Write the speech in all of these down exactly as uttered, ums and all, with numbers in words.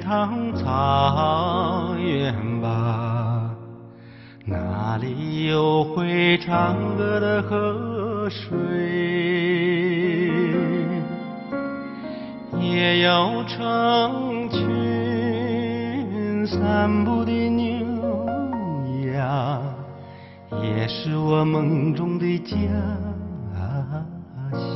塘草原吧，那里有会唱歌的河水，也有成群散步的牛羊，也是我梦中的家乡。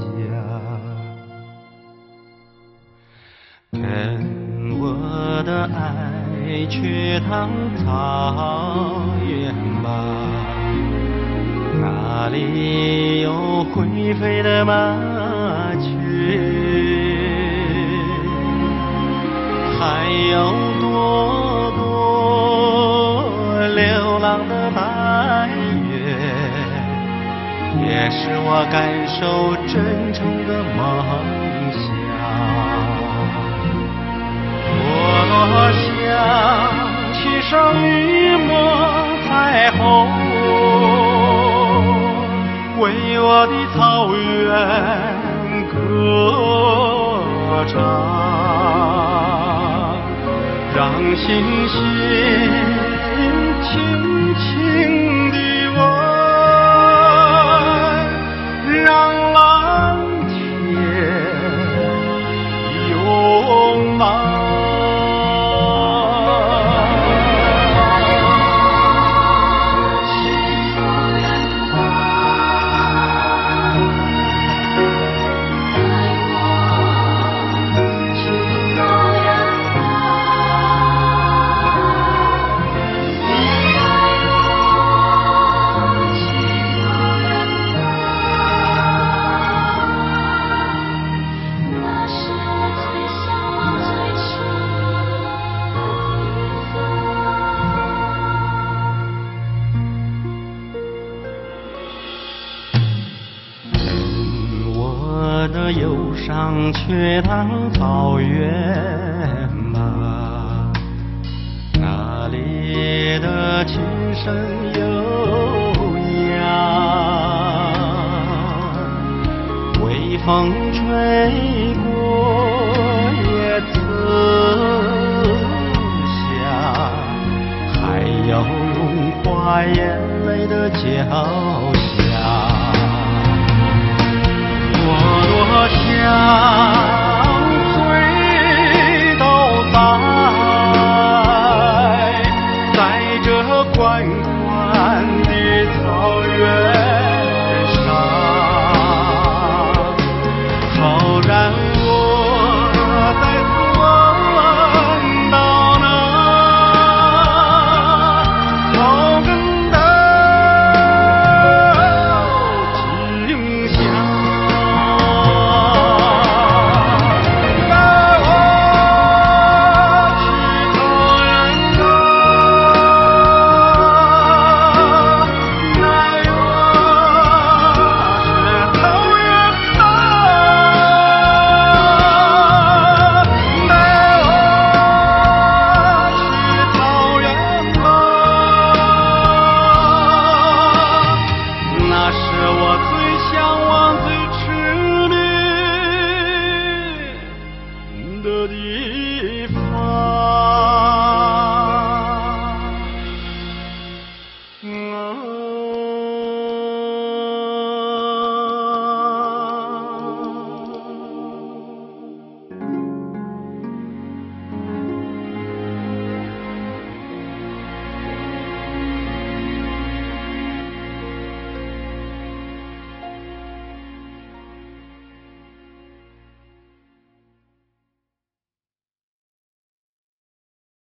跟我的爱去趟草原吧，那里有会飞的麻雀，还有朵朵流浪的白月，也是我感受真诚的梦想。我想骑上雨墨彩虹，为我的草原歌唱，让星星轻轻地问，让蓝天拥抱。忧伤去趟草原吧，那里的琴声悠扬，微风吹过叶子香，还有融化眼泪的脚